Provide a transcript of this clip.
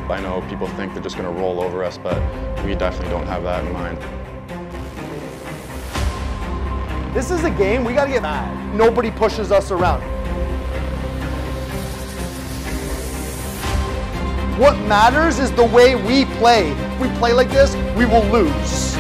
I know people think they're just going to roll over us, but we definitely don't have that in mind. This is a game we got to get mad. Nobody pushes us around. What matters is the way we play. If we play like this, we will lose.